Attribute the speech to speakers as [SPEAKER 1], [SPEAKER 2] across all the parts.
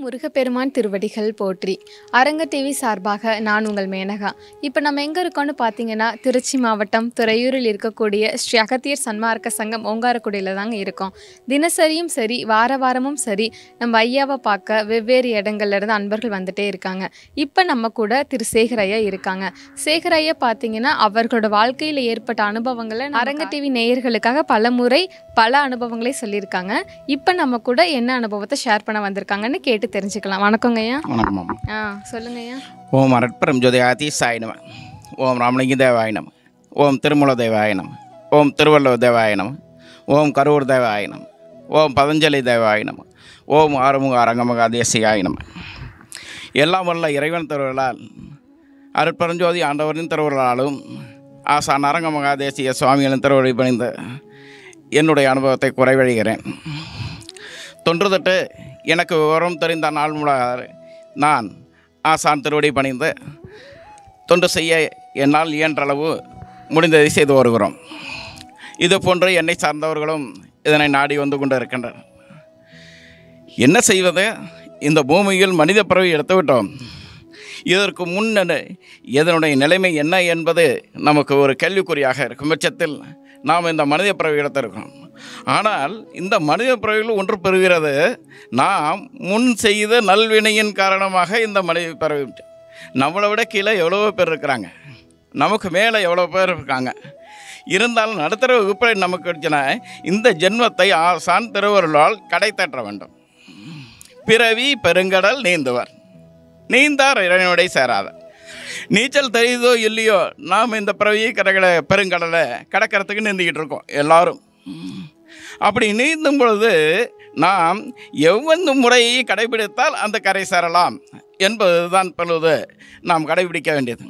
[SPEAKER 1] முருகப்பெருமான் திருவடிகள் போற்றி. அரங்க டிவி சார்பாக நான் உங்கள் மேனகா. இப்போ நம்ம எங்கே இருக்கோம்னு பார்த்தீங்கன்னா, திருச்சி மாவட்டம் துறையூரில் இருக்கக்கூடிய ஸ்ரீ அகத்தியர் சன்மார்க்க சங்கம் ஓங்காரக்குடியில் தாங்க இருக்கோம். தினசரியும் சரி, வார வாரமும் சரி, நம்ம ஐயாவை பார்க்க வெவ்வேறு இடங்கள்லேருந்து அன்பர்கள் வந்துட்டே இருக்காங்க. இப்போ நம்ம கூட திரு சேகர் ஐயா இருக்காங்க. சேகர் ஐயா பார்த்தீங்கன்னா, அவர்களோட வாழ்க்கையில் ஏற்பட்ட அனுபவங்களை அரங்க டிவி நேயர்களுக்காக பல அனுபவங்களை சொல்லியிருக்காங்க. இப்போ நம்ம கூட என்ன அனுபவத்தை ஷேர் பண்ண வந்திருக்காங்கன்னு கேட்டு தெரிஞ்சுக்கலாம். வணக்கங்க ஐயா.
[SPEAKER 2] வணக்கம்.
[SPEAKER 1] சொல்லுங்க ஐயா.
[SPEAKER 2] ஓம் அரட்பரம் ஜோதியாதி சாய் நம. ஓம் ராமலிங்க தேவாய நம. ஓம் திருமூல தேவாய நம. ஓம் திருவள்ளுவர் தேவாய நம. ஓம் கரூர் தேவாய நம. ஓம் பதஞ்சலி தேவாய நம. ஓம் ஆறுமுக அரங்கமகா தேசியாய நம. எல்லாம் வல்ல இறைவன் திருவர்களால் அருட்பரஞ்சோதி ஆண்டவரின் திருவர்களாலும் ஆசான் அரங்கமகா தேசிய சுவாமிகளின் திருவடி பணிந்து என்னுடைய அனுபவத்தை குறைவழிகிறேன். தொன்றுதட்டு எனக்கு விவரம் தெரிந்த நாள் முழுவதும் நான் ஆசான் திருவடி பணிந்து தொண்டு செய்ய என்னால் இயன்றளவு முடிந்ததை செய்து வருகிறோம். இது போன்று என்னை சார்ந்தவர்களும் இதனை நாடி வந்து கொண்டு இருக்கின்றனர். என்ன செய்வது? இந்த பூமியில் மனித பிறவி எடுத்துவிட்டோம். இதற்கு முன் இதனுடைய நிலைமை என்ன என்பது நமக்கு ஒரு கேள்விக்குறியாக இருக்கும் பட்சத்தில் நாம் இந்த மனித பிறவி எடுத்திருக்கிறோம். ஆனால் இந்த மனித பிறவியில் ஒன்று பெறுகிறது. நாம் முன் செய்த நல்வினையின் காரணமாக இந்த மனித பிறவி. நம்மளை விட கீழே எவ்வளவோ பேர் இருக்கிறாங்க, நமக்கு மேலே எவ்வளோ பேர் இருக்காங்க. இருந்தாலும் நடுத்தர வகுப்பை நமக்கு கிடைச்சினா இந்த ஜென்மத்தை ஆசான் திருவருளால் கடை தட்ட வேண்டும். பிறவி பெருங்கடல் நீந்துவர், நீந்தார் இறைவனுடைய சேராத. நீச்சல் தெரியுதோ இல்லையோ, நாம் இந்த பிறவியை பெருங்கடலை கடக்கிறதுக்கு நீந்திக்கிட்டு இருக்கோம் எல்லாரும். அப்படி நீந்தும் பொழுது நாம் எவ்வளவு முறையை கடைபிடித்தால் அந்த கரை சேரலாம் என்பது தான் பொழுது நாம் கடைபிடிக்க வேண்டியது.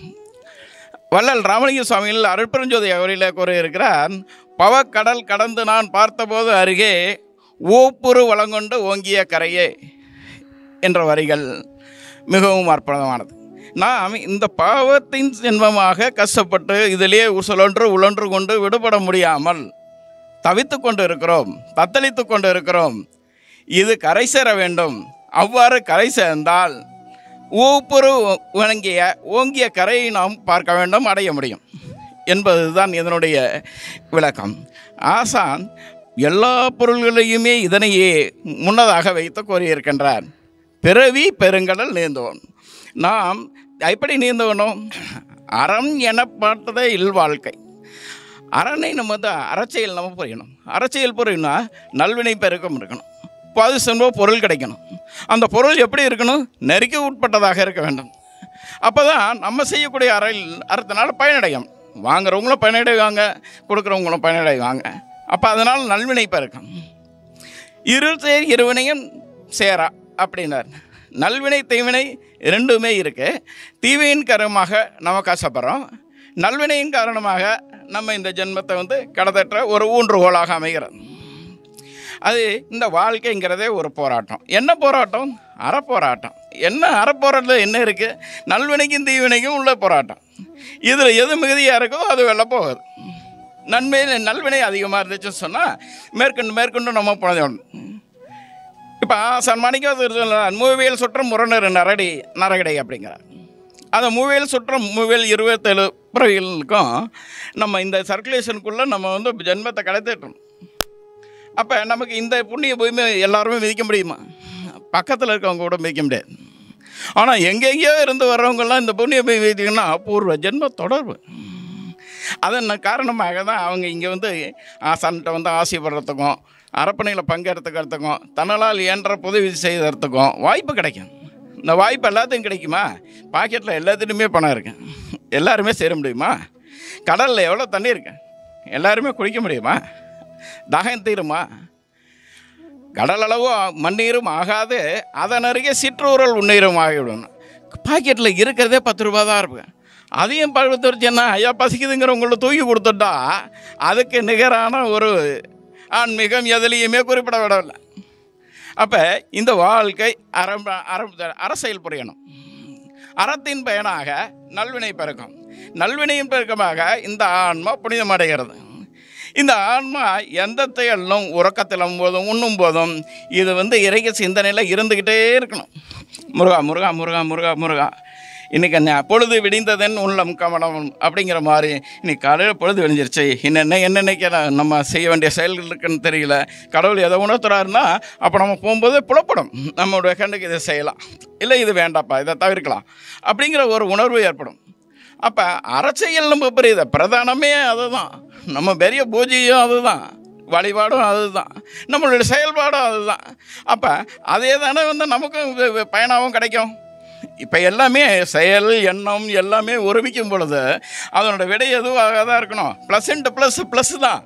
[SPEAKER 2] வள்ளல் ராமலிங்க சுவாமிகள் அருட்பெருஞ்சோதி அவரில் கூறியிருக்கிறார், பவக்கடல் கடந்து நான் பார்த்தபோது அருகே ஓப்புரு வளங்கொண்டு ஓங்கிய கரையே என்ற வரிகள் மிகவும் அற்புதமானது. நாம் இந்த பாவத்தின் ஜென்மமாக கஷ்டப்பட்டு இதிலே உழன்று கொண்டு விடுபட முடியாமல் தவித்து கொண்டு இருக்கிறோம், தத்தளித்து கொண்டு இருக்கிறோம். இது கரை சேர வேண்டும். அவ்வாறு கரை சேர்ந்தால் ஊப்புரு ஓங்கிய கரையை நாம் பார்க்க வேண்டும், அடைய முடியும் என்பது தான் இதனுடைய விளக்கம். ஆசான் எல்லா பொருள்களையுமே இதனையே முன்னதாக வைத்து கூறியிருக்கின்றார். பிறவி பெருங்கடல் நீந்துவோம். நாம் எப்படி நீந்தவனும்? அறம் என பார்த்ததே இல்வாழ்க்கை. அறனை நம்ம அறச்செயல் நம்ம புரியணும். அறச்செயல் புரியணும்னா நல்வினை பெருக்கம் இருக்கணும், பாது செல்வம் பொருள் கிடைக்கணும். அந்த பொருள் எப்படி இருக்கணும்? நெருக்கி உட்பட்டதாக இருக்க வேண்டும். அப்போ தான் நம்ம செய்யக்கூடிய அறத்தினால் பயனடையும். வாங்குறவங்களும் பயனடைவாங்க, கொடுக்குறவங்களும் பயனடைவாங்க. அப்போ அதனால் நல்வினை பெருக்கம். இருவினையும் சேரா அப்படின்னார். நல்வினை தீவினை ரெண்டுமே இருக்குது. தீவினையின் காரணமாக நம்ம கஷ்டப்படுறோம், நல்வினையின் காரணமாக நம்ம இந்த ஜென்மத்தை கடத்தற்ற ஒரு ஊன்றுகோலாக அமைகிறது. அது இந்த வாழ்க்கைங்கிறதே ஒரு போராட்டம். என்ன போராட்டம்? அறப்போராட்டம். என்ன அறப்போராட்டத்தில் என்ன இருக்குது? நல்வினைக்கும் தீவினைக்கும் உள்ள போராட்டம். இதில் எது மிகுதியாக இருக்கோ அது வெளில போகுது. நல்வினை அதிகமாக இருந்துச்சுன்னு சொன்னால் மேற்கொண்டு நம்ம புரிஞ்சோம். இப்போ சன்மானிக்க மூவியல் சுற்றம் முரணர் நரகடை அப்படிங்கிறார். அந்த மூவியல் சுற்றம் 27 பிறவிகளுக்கும் நம்ம இந்த சர்க்குலேஷனுக்குள்ளே நம்ம ஜென்மத்தை கடத்திட்டோம். அப்போ நமக்கு இந்த புண்ணிய பூமி எல்லாருமே மிதிக்க முடியுமா? பக்கத்தில் இருக்கவங்க கூட மிதிக்க முடியாது. ஆனால் எங்கெங்கேயோ இருந்து வர்றவங்கெல்லாம் இந்த புண்ணிய பூமி மிதிக்கணும்னா பூர்வ ஜென்ம தொடர்பு. அதன் காரணமாக தான் அவங்க இங்கே ஆசான்கிட்ட ஆசைப்படுறதுக்கும் அரப்பணையில் பங்கெடுத்துக்கிறதுக்கும் தன்னலால் இயன்ற உதவி செய்கிறதுக்கும் வாய்ப்பு கிடைக்கும். இந்த வாய்ப்பு எல்லாத்தையும் கிடைக்குமா? பாக்கெட்டில் எல்லாத்துலேயுமே பணம் இருக்கு, எல்லாருமே சேர முடியுமா? கடலில் எவ்வளோ தண்ணி இருக்கு, எல்லாருமே குடிக்க முடியுமா? தாகம் தீருமா? கடல் அளவு மண்ணீரும் ஆகாது, அதன் அருகே சிற்றூரல் உண்ணீரும் ஆகிவிடும். பாக்கெட்டில் இருக்கிறதே 10 ரூபா தான் இருக்கு. அதையும் பழுத்துருச்சுன்னா ஐயா பசிக்குதுங்கிறவங்கள தூக்கி கொடுத்துட்டா அதுக்கு நிகரான ஒரு ஆன்மீகம் எதுலேயுமே குறிப்பிடப்படவில்லை. அப்போ இந்த வாழ்க்கை அரசியல் புரியணும். அறத்தின் பயனாக நல்வினை பெருக்கம், நல்வினையின் பெருக்கமாக இந்த ஆன்மா புனிதமடைகிறது. இந்த ஆன்மா எந்த செயலும் உறக்கத்திலும் போதும் உண்ணும் போதும் இது இறைக சிந்தனையில் இருந்துக்கிட்டே இருக்கணும். முருகா முருகா முருகா முருகா முருகா. இன்றைக்கி என்ன பொழுது விடிந்ததன் உள்ளம் கவனம் அப்படிங்கிற மாதிரி இன்றைக்கி காலையில் பொழுது விடிஞ்சிருச்சு, என்னென்னைக்கு நம்ம செய்ய வேண்டிய செயல்கள் இருக்குன்னு தெரியல. கடவுள் எதை உணர்த்துறாருன்னா அப்போ நம்ம போகும்போது புலப்படும், நம்மளுடைய கண்ணுக்கு இதை செய்யலாம், இல்லை இது வேண்டாப்பா, இதை தவிர்க்கலாம் அப்படிங்கிற ஒரு உணர்வு ஏற்படும். அப்போ அரசியல் நம்ம புரியுது, பிரதானமே அதுதான், நம்ம பெரிய பூஜையும் அதுதான், வழிபாடும் அதுதான், நம்மளுடைய செயல்பாடும் அதுதான். அப்போ அதே தானே நமக்கும் பயனாகவும் கிடைக்கும். இப்போ எல்லாமே செயல் எண்ணம் எல்லாமே ஒருமிக்கும் பொழுது அதனோட விடை எதுவாக தான் இருக்கணும். ப்ளஸ் இன்ட்டு ப்ளஸ் தான்,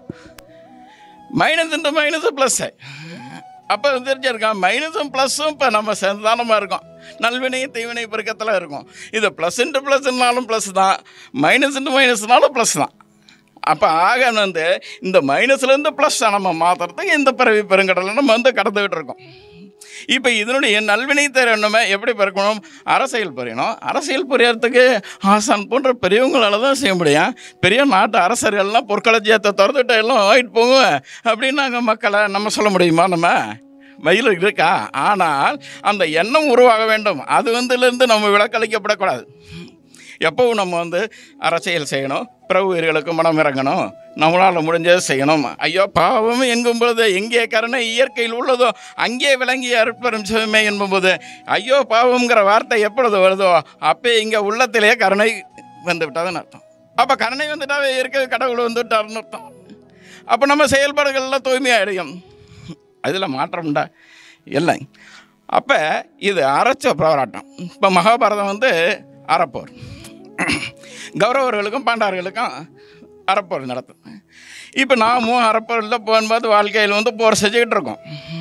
[SPEAKER 2] மைனஸ் இன்ட்டு மைனஸு ப்ளஸ்ஸு. அப்போ தெரிஞ்சிருக்கான் மைனஸும் ப்ளஸ்ஸும் இப்போ நம்ம சந்தானமாக இருக்கோம், நல்வினை தீவினை பெருக்கத்தில் இருக்கும். இது ப்ளஸ் இன்ட்டு ப்ளஸ்னாலும் ப்ளஸ் தான், மைனஸ் இன்ட்டு மைனஸ்னாலும் ப்ளஸ் தான். அப்போ ஆக இந்த மைனஸ்லேருந்து ப்ளஸ்ஸை நம்ம மாற்றுறதுக்கு இந்த பிறவி பெருங்கடலை நம்ம கடந்துக்கிட்டு இருக்கோம். இப்போ இதனுடைய நல்வினை தரணுமே எப்படி பிறக்கணும்? அரசியல் புரியணும். அரசியல் புரியறதுக்கு ஆசான் போன்ற பெரியவங்களால தான் செய்ய முடியும். பெரிய நாட்டு அரசர்கள்லாம் பொற்களஞ்சியத்தை திறந்துட்டு எல்லாம் வாங்கிட்டு போகுவேன் அப்படின்னு நாங்கள் மக்களை நம்ம சொல்ல முடியுமா? நம்ம வயல் இருக்கா? ஆனால் அந்த எண்ணம் உருவாக வேண்டும். அது இருந்து நம்ம விலக்களிக்கப்படக்கூடாது. எப்பவும் நம்ம அரசியல் செய்யணும், பிற உயிர்களுக்கு மனம் இறங்கணும், நம்மளால் முடிஞ்சதை செய்யணும். ஐயோ பாவம் எங்கும் பொழுது எங்கே கருணை இயற்கையில் உள்ளதோ அங்கே விளங்கிய அருட்பெரும் சிவமே என்போது ஐயோ பாவம்ங்கிற வார்த்தை எப்பொழுது வருதோ அப்போ இங்கே உள்ளத்திலே கருணை வந்து விட்டாதுன்னு அர்த்தம். அப்போ கருணை வந்துட்டாவே இருக்க கடவுள் வந்துவிட்டாருன்னு அர்த்தம். அப்போ நம்ம செயல்பாடுகள்லாம் தூய்மையாகிடும், அதில் மாற்றம்டா இல்லை. அப்போ இது அறச்ச போராட்டம். இப்போ மகாபாரதம் அறப்போர், கௌரவர்களுக்கும் பாண்டவர்களுக்கும் அறப்போர் நடத்தும். இப்போ நாமும் அறப்போரில் போகும்போது வாழ்க்கையில் போர் செஞ்சுக்கிட்டு இருக்கோம்.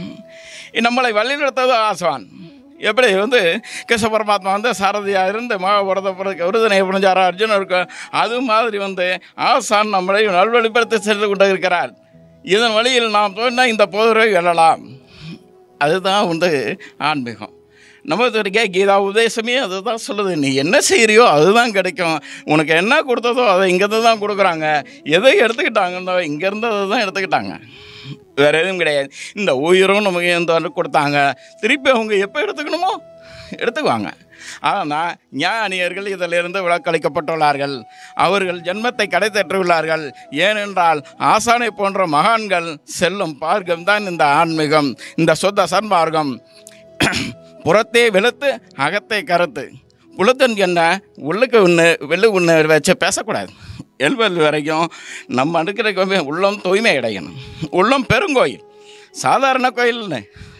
[SPEAKER 2] நம்மளை வழிநடத்தது ஆசான். எப்படி கிருஷ்ண பரமாத்மா சாரதியாக இருந்து மகாபாரதப்புறக்கு விருதனை புரிஞ்சாரா அர்ஜுனருக்கு, அது மாதிரி ஆசான் நம்மளை நல்வழிப்படுத்தி சென்று கொண்டு இருக்கிறார். இதன் வழியில் நாம் தோன்றினா இந்த போரை வெல்லலாம். அதுதான் ஆன்மீகம். நம்ம கீதா உபதேசமே அதுதான் சொல்லுது, நீ என்ன செய்கிறியோ அதுதான் கிடைக்கும். உனக்கு என்ன கொடுத்ததோ அதை இங்கேருந்து தான் கொடுக்குறாங்க. எதை எடுத்துக்கிட்டாங்கன்னோ இங்கேருந்து அதை தான் எடுத்துக்கிட்டாங்க, வேறு எதுவும் கிடையாது. இந்த உயிரும் நமக்கு எந்த கொடுத்தாங்க, திருப்பி அவங்க எப்போ எடுத்துக்கணுமோ எடுத்துக்குவாங்க. ஆனால் ஞானியர்கள் இதிலிருந்து விலக்களிக்கப்பட்டுள்ளார்கள். அவர்கள் ஜென்மத்தை கடை தட்டுள்ளார்கள். ஏனென்றால் ஆசானை போன்ற மகான்கள் செல்லும் மார்க்கம் தான் இந்த ஆன்மீகம், இந்த சுத்த சன்மார்க்கம். புறத்தே வெளுத்து அகத்தை கருத்து, புலத்தன் என்ன உள்ளுக்கு ஒன்று வெள்ளு ஒன்று வச்சு பேசக்கூடாது. எல்வெல் வரைக்கும் நம்ம அடுக்கிற உள்ளம் தூய்மை அடையணும். உள்ளம் பெருங்கோயில், சாதாரண கோயில்னு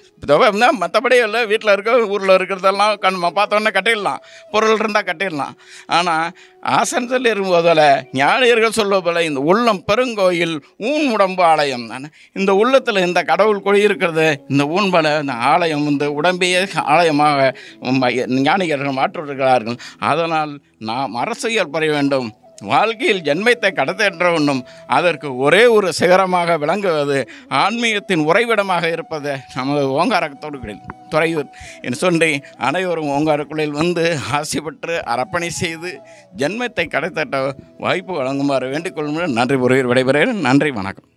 [SPEAKER 2] மற்றபடி இல்லை. வீட்டில் இருக்க ஊரில் இருக்கிறதெல்லாம் பார்த்தோன்னே கட்டிடலாம், பொருள் இருந்தால் கட்டிடலாம். ஆனால் ஆசன் சொல்லி இருக்கும்போதில் ஞானியர்கள் சொல்வது போல் இந்த உள்ளம் பெருங்கோயில் ஊன் உடம்பு ஆலயம். இந்த உள்ளத்தில் இந்த கடவுள் குடியிருக்கிறது, இந்த ஊன்பல இந்த ஆலயம் உடம்பையே ஆலயமாக ஞானிகர்கள் மாற்றிருக்கிறார்கள். அதனால் நாம் அரசியல் பெற வேண்டும். வாழ்க்கையில் ஜென்மத்தை கடத்தேற்ற வேண்டும். அதற்கு ஒரே ஒரு சிகரமாக விளங்குவது ஆன்மீகத்தின் உறைவிடமாக இருப்பது நமது ஓங்காரத்தோடு துறையூர் என்று சொல்லி அனைவரும் ஓங்காரக்குள்ளில் ஆசை பெற்று அரப்பணி செய்து ஜென்மத்தை கடத்தேற்ற வாய்ப்பு வழங்குமாறு வேண்டிக் கொள்ளும். நன்றி. விடைபெறுகிறேன். நன்றி, வணக்கம்.